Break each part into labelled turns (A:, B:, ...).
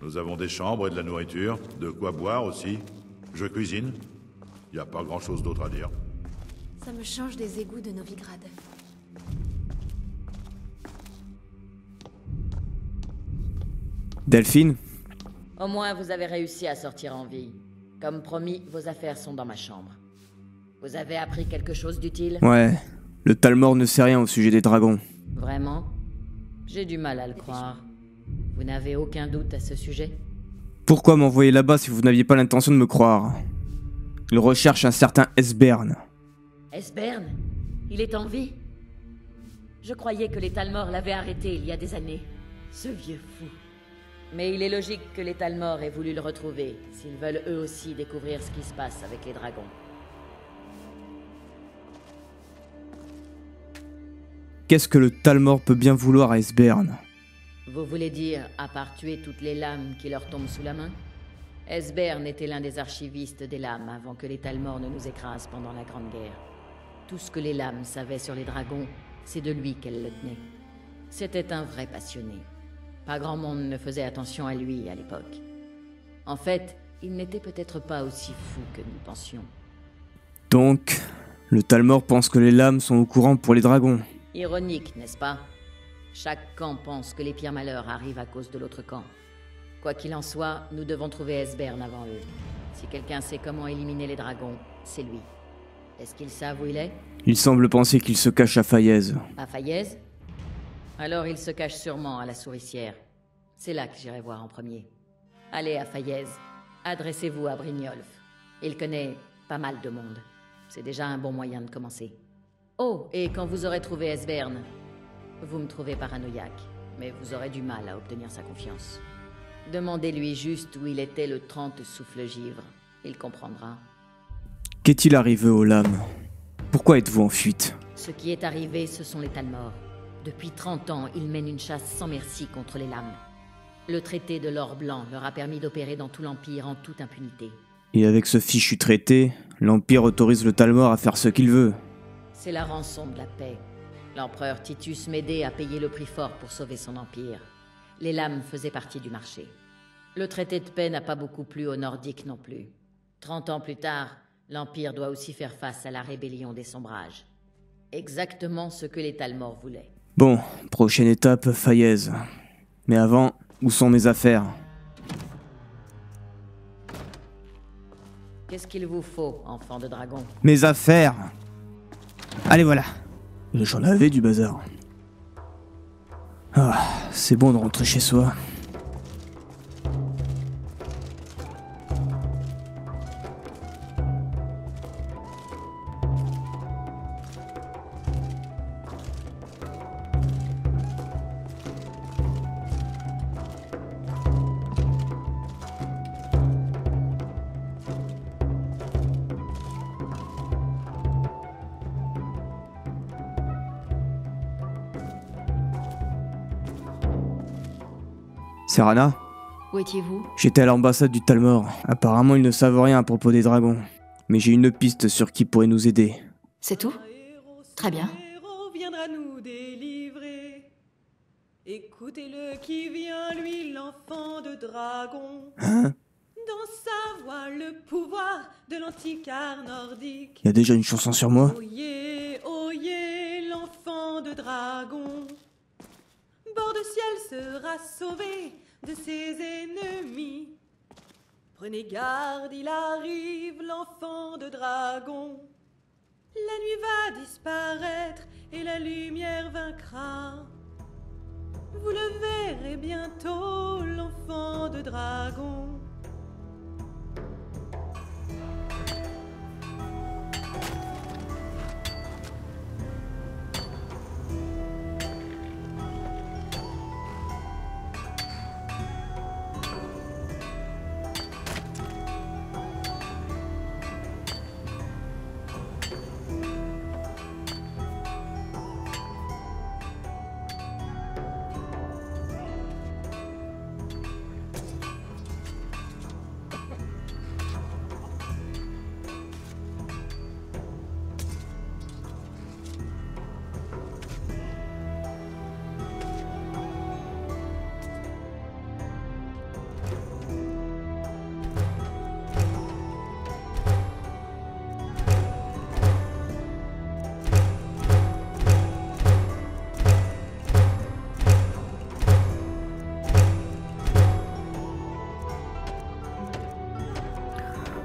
A: Nous avons des chambres et de la nourriture, de quoi boire aussi. Je cuisine. Y a pas grand-chose d'autre à dire.
B: Ça me change des égouts de Novigrad.
C: Delphine?
D: Au moins, vous avez réussi à sortir en vie. Comme promis, vos affaires sont dans ma chambre. Vous avez appris quelque chose d'utile?
C: Ouais, le Talmor ne sait rien au sujet des dragons.
D: Vraiment? J'ai du mal à le croire. Vous n'avez aucun doute à ce sujet?
C: Pourquoi m'envoyer là-bas si vous n'aviez pas l'intention de me croire? Il recherche un certain Esbern.
D: Esbern? Il est en vie? Je croyais que les Talmor l'avaient arrêté il y a des années. Ce vieux fou. Mais il est logique que les Talmor aient voulu le retrouver, s'ils veulent eux aussi découvrir ce qui se passe avec les dragons.
C: Qu'est-ce que le Talmor peut bien vouloir à Esbern?
D: Vous voulez dire, à part tuer toutes les lames qui leur tombent sous la main? Esbern était l'un des archivistes des lames avant que les Talmor ne nous écrasent pendant la Grande Guerre. Tout ce que les lames savaient sur les dragons, c'est de lui qu'elles le tenaient. C'était un vrai passionné. Pas grand monde ne faisait attention à lui à l'époque. En fait, il n'était peut-être pas aussi fou que nous pensions.
C: Donc, le Talmor pense que les lames sont au courant pour les dragons.
D: Ironique, n'est-ce pas? Chaque camp pense que les pires malheurs arrivent à cause de l'autre camp. Quoi qu'il en soit, nous devons trouver Esbern avant eux. Si quelqu'un sait comment éliminer les dragons, c'est lui. Est-ce qu'ils savent où il est?
C: Il semble penser qu'il se cache à Fayez.
D: À Fayez? Alors il se cache sûrement à la Souricière. C'est là que j'irai voir en premier. Allez à Fayez. Adressez-vous à Brynjolf. Il connaît pas mal de monde. C'est déjà un bon moyen de commencer. Oh, et quand vous aurez trouvé Esbern, vous me trouvez paranoïaque, mais vous aurez du mal à obtenir sa confiance. Demandez-lui juste où il était le 30 souffle-givre. Il comprendra.
C: Qu'est-il arrivé aux lames? Pourquoi êtes-vous en fuite?
D: Ce qui est arrivé, ce sont les Talmor. Depuis 30 ans, ils mènent une chasse sans merci contre les lames. Le traité de l'or blanc leur a permis d'opérer dans tout l'Empire en toute impunité.
C: Et avec ce fichu traité, l'Empire autorise le Talmor à faire ce qu'il veut.
D: C'est la rançon de la paix. L'empereur Titus Médée a payé le prix fort pour sauver son empire. Les lames faisaient partie du marché. Le traité de paix n'a pas beaucoup plu aux Nordiques non plus. 30 ans plus tard, l'Empire doit aussi faire face à la rébellion des Sombrages. Exactement ce que les Talmor voulaient.
C: Bon, prochaine étape, Fayez. Mais avant, où sont mes affaires?
D: Qu'est-ce qu'il vous faut, enfant de dragon?
C: Mes affaires! Allez, voilà. J'en avais du bazar. Ah, c'est bon de rentrer chez soi. Serana?
B: Où étiez-vous?
C: J'étais à l'ambassade du Talmor. Apparemment, ils ne savent rien à propos des dragons. Mais j'ai une piste sur qui pourrait nous aider.
B: C'est tout? Très bien.
E: Viendra nous délivrer. Écoutez-le qui vient, lui, l'enfant de dragon.
C: Hein?
E: Dans sa voix, le pouvoir de l'antique art nordique.
C: Y a déjà une chanson sur moi?
E: Oyez, l'enfant de dragon. Bord de ciel sera sauvé de ses ennemis. Prenez garde, il arrive, l'enfant de dragon. La nuit va disparaître et la lumière vaincra. Vous le verrez bientôt, l'enfant de dragon.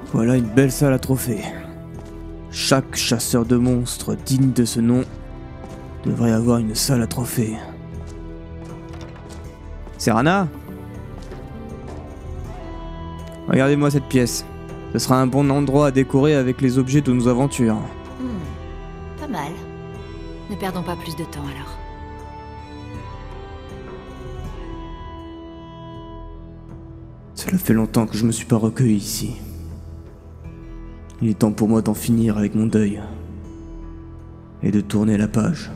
C: Voilà une belle salle à trophées. Chaque chasseur de monstres digne de ce nom devrait avoir une salle à trophées. Serana? Regardez-moi cette pièce. Ce sera un bon endroit à décorer avec les objets de nos aventures.
B: Pas mal. Ne perdons pas plus de temps alors.
C: Cela fait longtemps que je me suis pas recueilli ici. Il est temps pour moi d'en finir avec mon deuil. Et de tourner la page.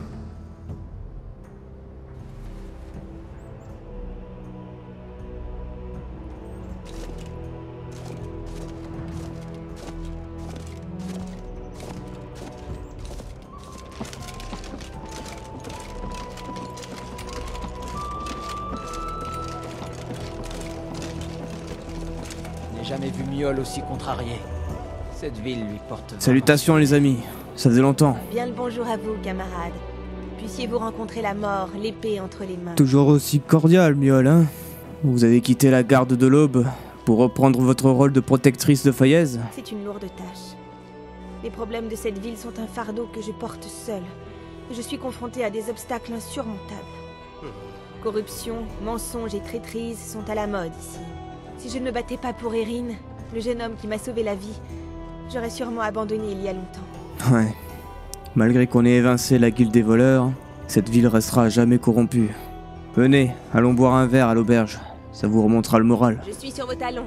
F: Je n'ai jamais vu Miol aussi contrarié. Cette ville lui porte...
C: Salutations les amis, ça faisait longtemps.
G: Bien le bonjour à vous, camarades. Puissiez-vous rencontrer la mort, l'épée entre les mains.
C: Toujours aussi cordial, Miol, hein? Vous avez quitté la garde de l'Aube pour reprendre votre rôle de protectrice de Fayez.
G: C'est une lourde tâche. Les problèmes de cette ville sont un fardeau que je porte seul. Et je suis confrontée à des obstacles insurmontables. Corruption, mensonges et traîtrise sont à la mode ici. Si je ne me battais pas pour Erin, le jeune homme qui m'a sauvé la vie, j'aurais sûrement abandonné il y a longtemps.
C: Ouais. Malgré qu'on ait évincé la guilde des voleurs, cette ville restera à jamais corrompue. Venez, allons boire un verre à l'auberge. Ça vous remontera le moral.
G: Je suis sur vos talons.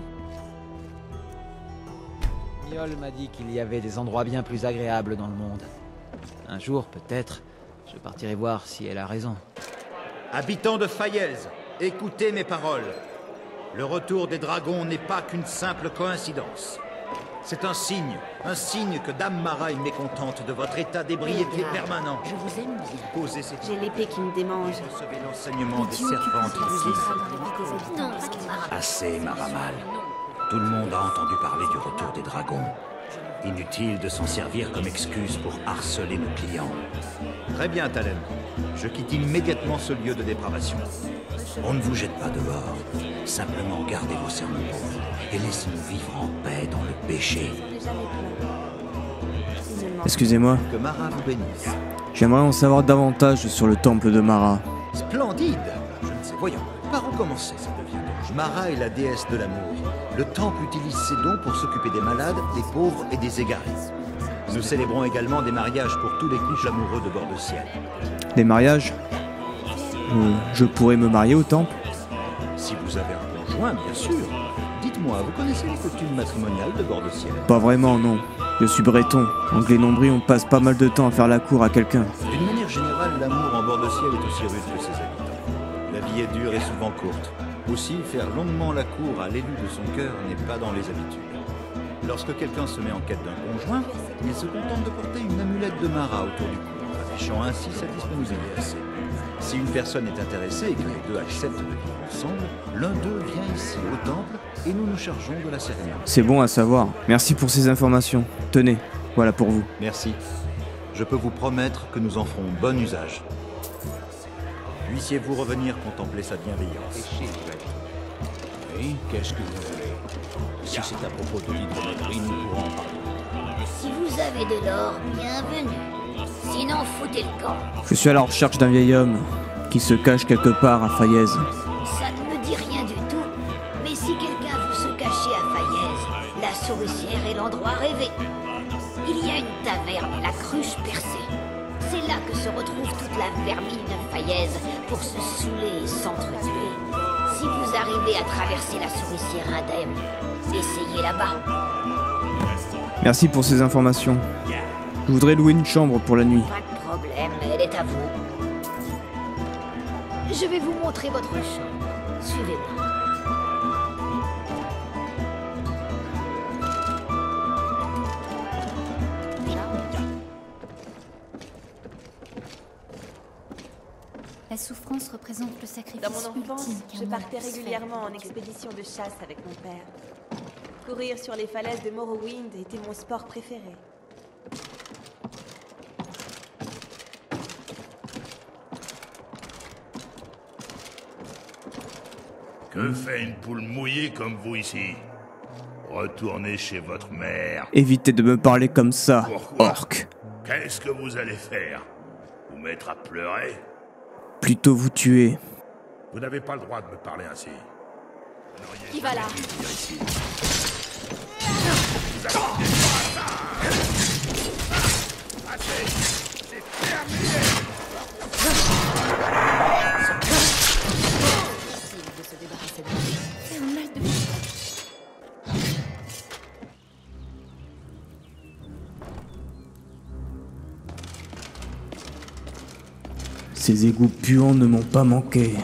F: Miol m'a dit qu'il y avait des endroits bien plus agréables dans le monde. Un jour, peut-être, je partirai voir si elle a raison.
H: Habitants de Fayez, écoutez mes paroles. Le retour des dragons n'est pas qu'une simple coïncidence. C'est un signe que Dame Mara est mécontente de votre état d'ébriété permanent.
B: Je vous aime bien.
H: Posez ces
G: J'ai l'épée qui me démange.
H: recevez l'enseignement des servantes ici. Assez, Maramal. Tout le monde a entendu parler du retour des dragons. Inutile de s'en servir comme excuse pour harceler nos clients. Très bien, Talem. Je quitte immédiatement ce lieu de dépravation. On ne vous jette pas dehors. Simplement gardez vos serments pour vous et laissez-nous vivre en paix dans le péché.
C: Excusez-moi,
H: Que Mara vous bénisse.
C: j'aimerais en savoir davantage sur le temple de Mara.
H: Splendide. Je ne sais, voyons, par où commencer ça devient donc. Mara est la déesse de l'amour. Le temple utilise ses dons pour s'occuper des malades, des pauvres et des égarés. Nous célébrons également des mariages pour tous les couples amoureux de bord de ciel.
C: Des mariages? Je pourrais me marier au temple?
H: Si vous avez un conjoint, bien sûr. Dites-moi, vous connaissez les coutumes matrimoniales de bord de ciel?
C: Pas vraiment, non. Je suis breton. En Glénombrie, on passe pas mal de temps à faire la cour à quelqu'un.
H: D'une manière générale, l'amour en bord de ciel est aussi rude que ses habitants. La vie est dure et souvent courte. Aussi, faire longuement la cour à l'élu de son cœur n'est pas dans les habitudes. Lorsque quelqu'un se met en quête d'un conjoint, il se contente de porter une amulette de Mara autour du cou, affichant ainsi sa disponibilité. Si une personne est intéressée et que les deux acceptent de vivre ensemble, l'un d'eux vient ici au temple et nous nous chargeons de la cérémonie.
C: C'est bon à savoir. Merci pour ces informations. Tenez, voilà pour vous.
H: Merci. Je peux vous promettre que nous en ferons bon usage. Puissiez-vous revenir contempler sa bienveillance.
I: Oui, qu'est-ce que vous voulez? Si c'est à propos de l'hydrométrie, nous pourrons en parler.
J: Si vous avez de l'or, bienvenue. Sinon, foutez le camp.
C: Je suis à la recherche d'un vieil homme qui se cache quelque part à Fayez.
J: Ça ne me dit rien du tout. Mais si quelqu'un veut se cacher à Fayez, la souricière est l'endroit rêvé. Il y a une taverne, la Cruche Percée. C'est là que se retrouve toute la vermine de Fayez pour se saouler et s'entretuer. Si vous arrivez à traverser la souricière indemne, essayez là-bas.
C: Merci pour ces informations. Je voudrais louer une chambre pour la nuit.
J: Pas de problème, elle est à vous. Je vais vous montrer votre chambre. Suivez-moi.
K: La souffrance représente le sacrifice
G: Dans mon enfance,
K: ultime qu'un
G: je
K: homme
G: partais
K: puisse faire
G: régulièrement en
K: pour Dieu.
G: expédition de chasse avec mon père. Courir sur les falaises de Morrowind était mon sport préféré.
A: Que fait une poule mouillée comme vous ici? retourner chez votre mère.
C: Évitez de me parler comme ça,
A: Pourquoi?
C: orc.
A: Qu'est-ce que vous allez faire? Vous mettre à pleurer?
C: Plutôt vous tuer.
A: Vous n'avez pas le droit de me parler ainsi.
B: Qui va là?
K: C'est un mal de...
C: Ces égouts puants ne m'ont pas manqué.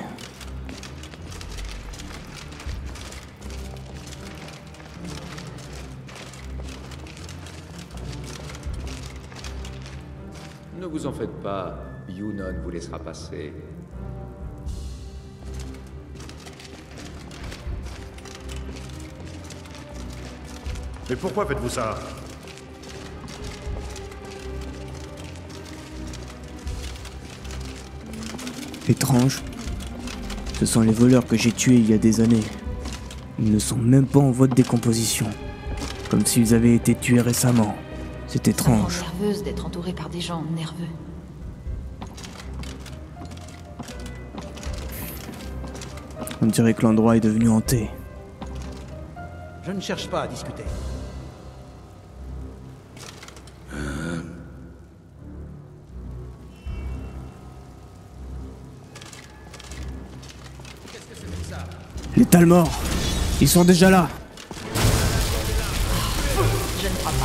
L: Ne vous en faites pas, Yunon vous laissera passer.
A: Mais pourquoi faites-vous ça?
C: Étrange. Ce sont les voleurs que j'ai tués il y a des années. Ils ne sont même pas en voie de décomposition. Comme s'ils avaient été tués récemment. C'est étrange.
B: Ça me rend nerveuse d'être entourée par des gens nerveux.
C: On dirait que l'endroit est devenu hanté.
I: Je ne cherche pas à discuter.
C: Les Talmors, ils sont déjà là.
B: Je ne crois pas.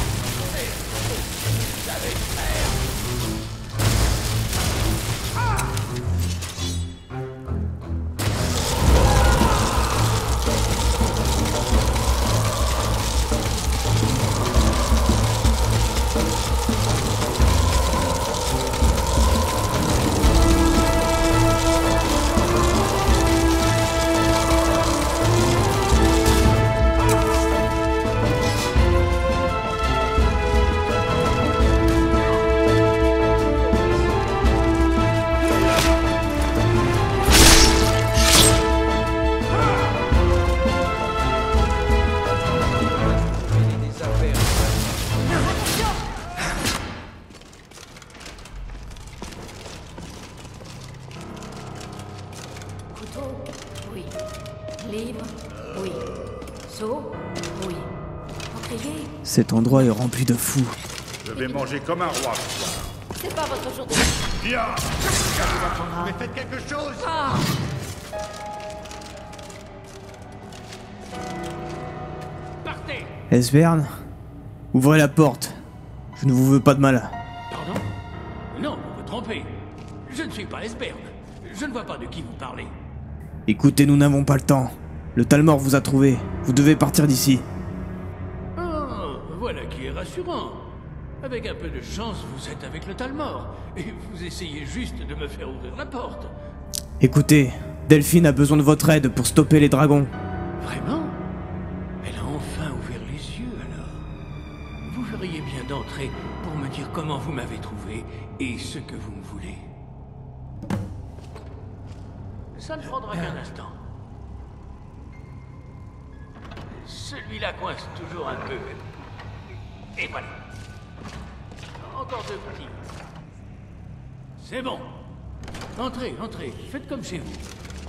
B: Couteau? Oui. Livre? Oui. Seau? Oui. Encrier?
C: Cet endroit est rempli de fous.
A: Je vais manger comme un roi ce soir.
B: C'est pas votre jour de...
A: Viens!
B: Mais
A: faites quelque chose!
I: Partez!
C: Esbern, ouvrez la porte. Je ne vous veux pas de mal.
I: Pardon? Non, vous vous trompez. Je ne suis pas Esbern. Je ne vois pas de qui vous parlez.
C: Écoutez, nous n'avons pas le temps. Le Talmor vous a trouvé. Vous devez partir d'ici.
I: Oh, voilà qui est rassurant. Avec un peu de chance, vous êtes avec le Talmor. Et vous essayez juste de me faire ouvrir la porte.
C: Écoutez, Delphine a besoin de votre aide pour stopper les dragons.
I: Vraiment? Elle a enfin ouvert les yeux, alors. Vous feriez bien d'entrer pour me dire comment vous m'avez trouvé et ce que vous me voulez. Ça ne prendra qu'un instant. Celui-là coince toujours un peu. Et voilà. Encore deux petits. C'est bon. Entrez, entrez. Faites comme chez vous.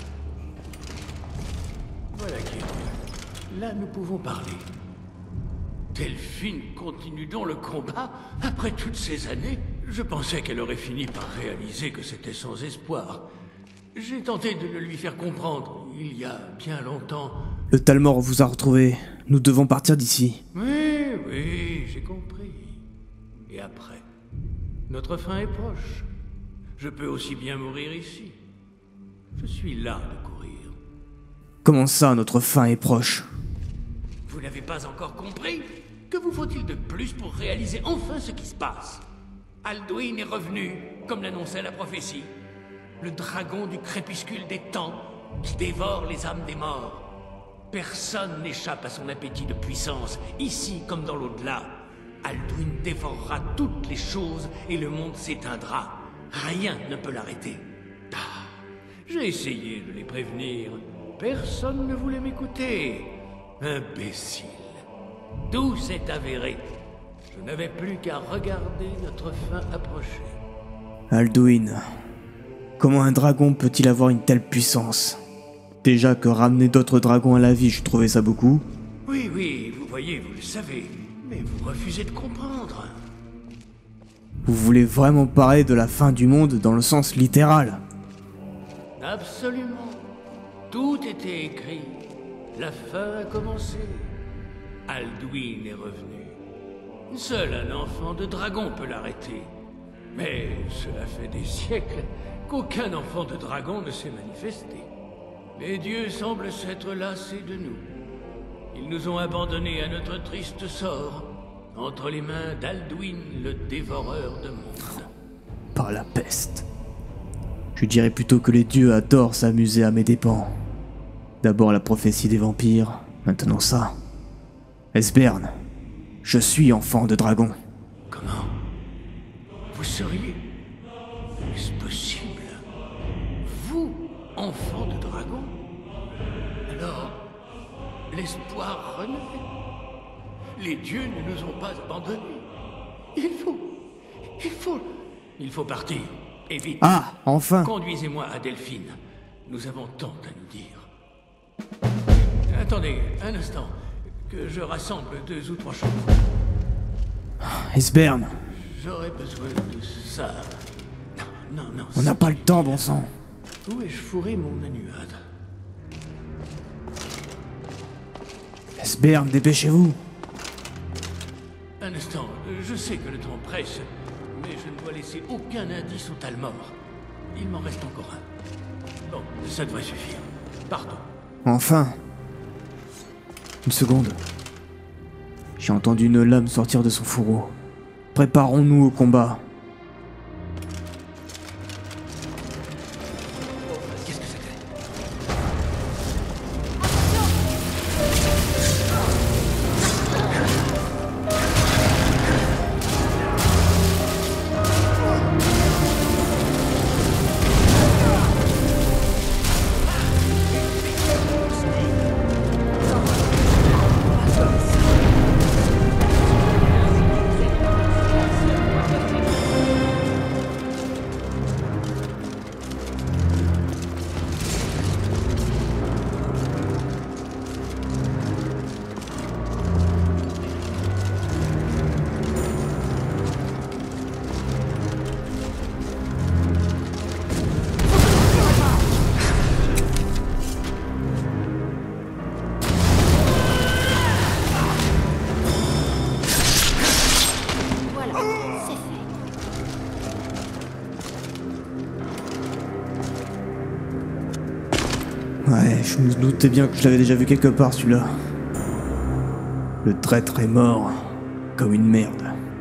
I: Voilà qui est mieux. Là, nous pouvons parler. Delphine continue donc le combat après toutes ces années. Je pensais qu'elle aurait fini par réaliser que c'était sans espoir. J'ai tenté de le lui faire comprendre il y a bien longtemps.
C: Le Talmor vous a retrouvé. Nous devons partir d'ici.
I: Oui, oui, j'ai compris. Et après? Notre fin est proche. Je peux aussi bien mourir ici. Je suis là de courir.
C: Comment ça, notre fin est proche?
I: Vous n'avez pas encore compris? Que vous faut-il de plus pour réaliser enfin ce qui se passe? Alduin est revenu, comme l'annonçait la prophétie. Le dragon du crépuscule des temps qui dévore les âmes des morts. Personne n'échappe à son appétit de puissance, ici comme dans l'au-delà. Alduin dévorera toutes les choses et le monde s'éteindra. Rien ne peut l'arrêter. Ah, j'ai essayé de les prévenir. Personne ne voulait m'écouter. Imbécile. Tout s'est avéré. Je n'avais plus qu'à regarder notre fin approcher.
C: Alduin. Comment un dragon peut-il avoir une telle puissance? Déjà que ramener d'autres dragons à la vie, je trouvais ça beaucoup.
I: Oui, oui, vous voyez, vous le savez. Mais vous refusez de comprendre.
C: Vous voulez vraiment parler de la fin du monde dans le sens littéral?
I: Absolument. Tout était écrit. La fin a commencé. Alduin est revenu. Seul un enfant de dragon peut l'arrêter. Mais cela fait des siècles qu'aucun enfant de dragon ne s'est manifesté. Les dieux semblent s'être lassés de nous. Ils nous ont abandonnés à notre triste sort, entre les mains d'Alduin, le dévoreur de mondes.
C: Par la peste. Je dirais plutôt que les dieux adorent s'amuser à mes dépens. D'abord la prophétie des vampires, maintenant ça. Esbern, je suis enfant de dragon.
I: Comment? Vous seriez... Est-ce possible? Vous, enfant de dragon? Alors, l'espoir renaît. Les dieux ne nous ont pas abandonnés. Il faut partir. Et vite.
C: Ah, enfin.
I: Conduisez-moi à Delphine. Nous avons tant à nous dire. Attendez, un instant. Que je rassemble 2 ou 3 choses.
C: Esbern.
I: J'aurais besoin de ça. Non.
C: On n'a pas le temps, bon sang.
I: Où ai-je fourré mon anuade?
C: Esbern, dépêchez-vous.
I: Un instant, je sais que le temps presse, mais je ne dois laisser aucun indice au Talmor. Il m'en reste encore un. Bon, ça devrait suffire. Pardon.
C: Enfin. Une seconde. J'ai entendu une lame sortir de son fourreau. Préparons-nous au combat.
I: Qu'est-ce que c'était?
C: Ouais, je me doutais bien que je l'avais déjà vu quelque part, celui-là. Le traître est mort, comme une merde.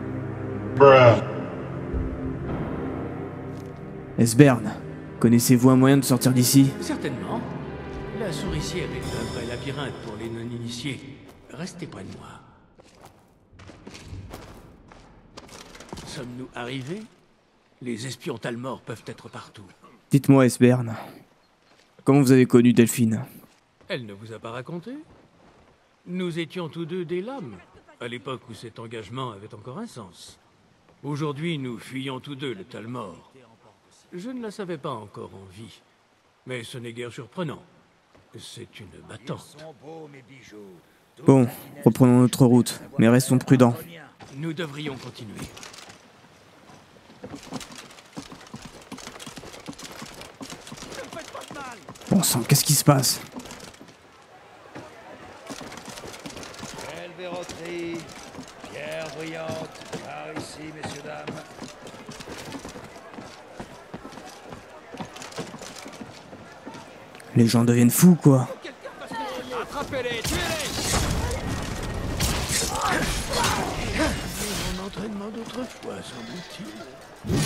C: Esbern, connaissez-vous un moyen de sortir d'ici?
I: Certainement. La souricière est un vrai labyrinthe pour les non-initiés. Restez près de moi. Sommes-nous arrivés? Les espions Talmor peuvent être partout.
C: Dites-moi, Esbern, comment vous avez connu Delphine?
I: Elle ne vous a pas raconté? Nous étions tous deux des lames, à l'époque où cet engagement avait encore un sens. Aujourd'hui, nous fuyons tous deux le Talmor. Je ne la savais pas encore en vie, mais ce n'est guère surprenant. C'est une battante.
C: Bon, reprenons notre route, mais restons prudents.
I: Nous devrions continuer.
C: Bon sang, qu'est-ce qui se passe?
M: Belle verroterie, pierre brillante, par ici, messieurs, dames.
C: Les gens deviennent fous, quoi.
I: Attrapez-les, tuez-les! Mon entraînement d'autrefois, semble-t-il.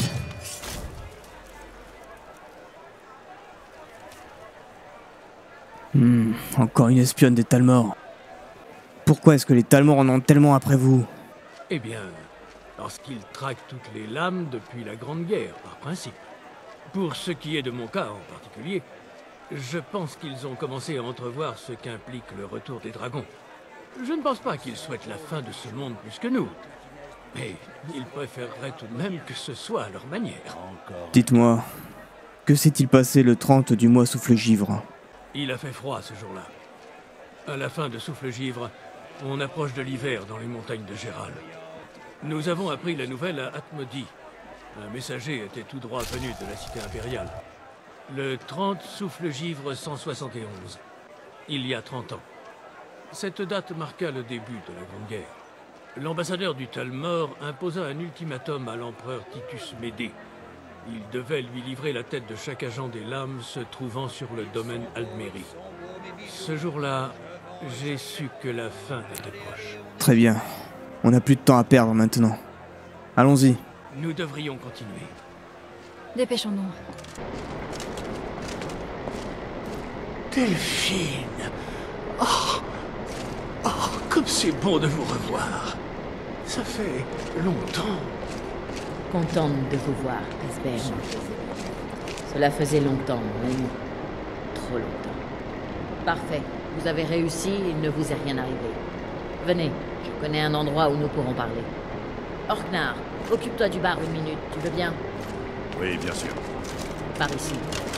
C: Encore une espionne des Talmor. Pourquoi est-ce que les Talmor en ont tellement après vous?
I: Eh bien, parce qu'ils traquent toutes les lames depuis la Grande Guerre, par principe. Pour ce qui est de mon cas en particulier, je pense qu'ils ont commencé à entrevoir ce qu'implique le retour des dragons. Je ne pense pas qu'il souhaite la fin de ce monde plus que nous. Mais il préférerait tout de même que ce soit à leur manière.
C: Dites-moi, que s'est-il passé le 30 du mois Souffle-Givre?
I: Il a fait froid ce jour-là. À la fin de Souffle-Givre, on approche de l'hiver dans les montagnes de Géral. Nous avons appris la nouvelle à Atmodi. Un messager était tout droit venu de la cité impériale. Le 30 Souffle-Givre 171. Il y a 30 ans. Cette date marqua le début de la Grande Guerre. L'ambassadeur du Talmor imposa un ultimatum à l'empereur Titus Médée. Il devait lui livrer la tête de chaque agent des lames se trouvant sur le domaine Aldmeri. Ce jour-là, j'ai su que la fin était proche.
C: Très bien. On n'a plus de temps à perdre maintenant. Allons-y.
I: Nous devrions continuer.
B: Dépêchons-nous.
I: Delphine! Oh! Oh, comme c'est bon de vous revoir. Ça fait longtemps.
D: Contente de vous voir, Esbern. Cela faisait longtemps, mon ami. Trop longtemps. Parfait. Vous avez réussi, il ne vous est rien arrivé. Venez, je connais un endroit où nous pourrons parler. Orknar, occupe-toi du bar une minute, tu veux bien?
A: Oui, bien sûr.
D: Par ici.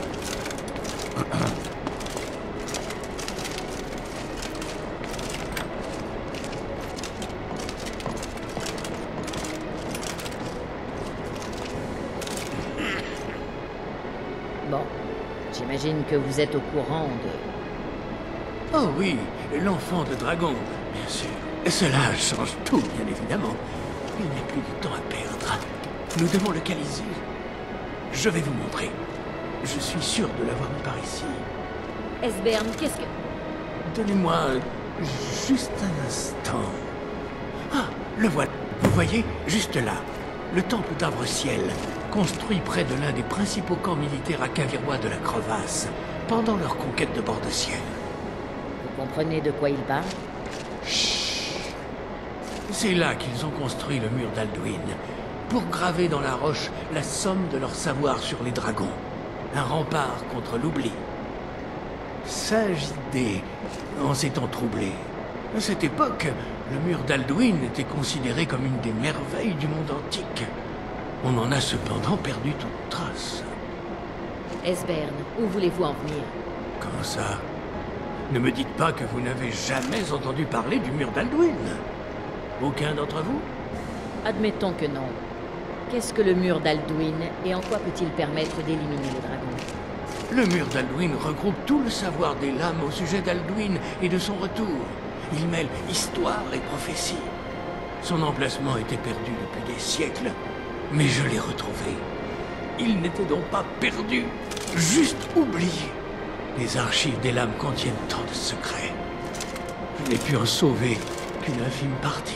D: Bon, j'imagine que vous êtes au courant de...
I: Oh oui, l'enfant de dragon, bien sûr. Cela change tout, bien évidemment. Il n'y a plus de temps à perdre. Nous devons le localiser. Je vais vous montrer. Je suis sûr de l'avoir mis par ici.
D: Esbern, qu'est-ce que...
I: Donnez-moi juste un instant. Ah, le voilà. Vous voyez, juste là, le temple d'Arbre-Ciel, construit près de l'un des principaux camps militaires akavirois de la Crevasse, pendant leur conquête de Bord-de-Ciel.
D: Vous comprenez de quoi il parle?
I: Chut. C'est là qu'ils ont construit le mur d'Alduin, pour graver dans la roche la somme de leur savoir sur les dragons. Un rempart contre l'oubli. Sage idée, en ces temps troublés. À cette époque, le mur d'Alduin était considéré comme une des merveilles du monde antique. On en a cependant perdu toute trace.
D: Esbern, où voulez-vous en venir?
I: Comment ça? Ne me dites pas que vous n'avez jamais entendu parler du mur d'Alduin. Aucun d'entre vous?
D: Admettons que non. Qu'est-ce que le mur d'Alduin et en quoi peut-il permettre d'éliminer les dragons?
I: Le mur d'Alduin regroupe tout le savoir des lames au sujet d'Alduin et de son retour. Il mêle histoire et prophétie. Son emplacement était perdu depuis des siècles, mais je l'ai retrouvé. Il n'était donc pas perdu, juste oublié. Les archives des lames contiennent tant de secrets. Je n'ai pu en sauver qu'une infime partie.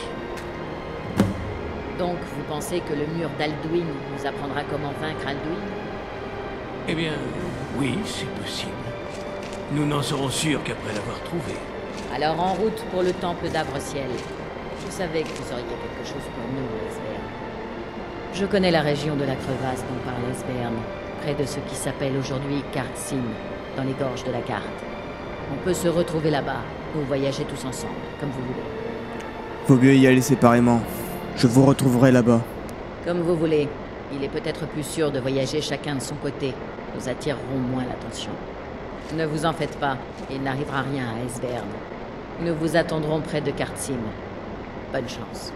D: Donc, vous pensez que le mur d'Alduin nous apprendra comment vaincre Alduin?
I: Eh bien, oui, c'est possible. Nous n'en serons sûrs qu'après l'avoir trouvé.
D: Alors, en route pour le temple d'Arbre-Ciel. Je savais que vous auriez quelque chose pour nous, Esbern. Je connais la région de la Crevasse dont parle Esbern, près de ce qui s'appelle aujourd'hui Kartsim, dans les gorges de la carte. On peut se retrouver là-bas, ou voyager tous ensemble, comme vous voulez.
C: Vaut mieux y aller séparément. Je vous retrouverai là-bas.
D: Comme vous voulez. Il est peut-être plus sûr de voyager chacun de son côté. Nous attirerons moins l'attention. Ne vous en faites pas, il n'arrivera rien à Esbern. Nous vous attendrons près de Kartsim. Bonne chance.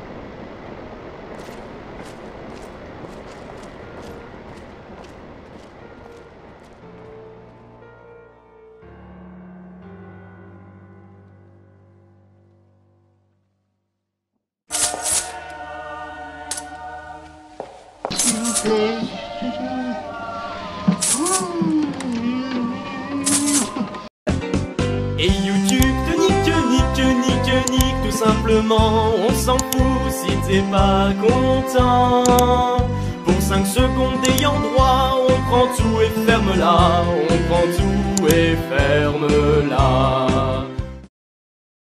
N: Et YouTube te nique, tout simplement, on s'en fout si t'es pas content. Pour 5 secondes ayant droit, on prend tout et ferme-la, on prend tout et ferme-la.